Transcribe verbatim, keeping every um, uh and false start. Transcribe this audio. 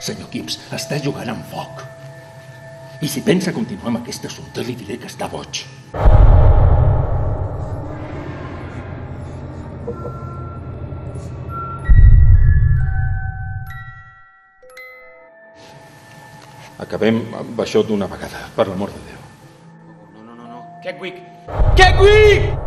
Senyor Gibbs, està jugant amb foc. I si pensa continuar amb aquest assumpte, li diré que està boig. Acabem amb això d'una vegada, per l'amor de Déu. No, no, no, no. Keckwick! Keckwick!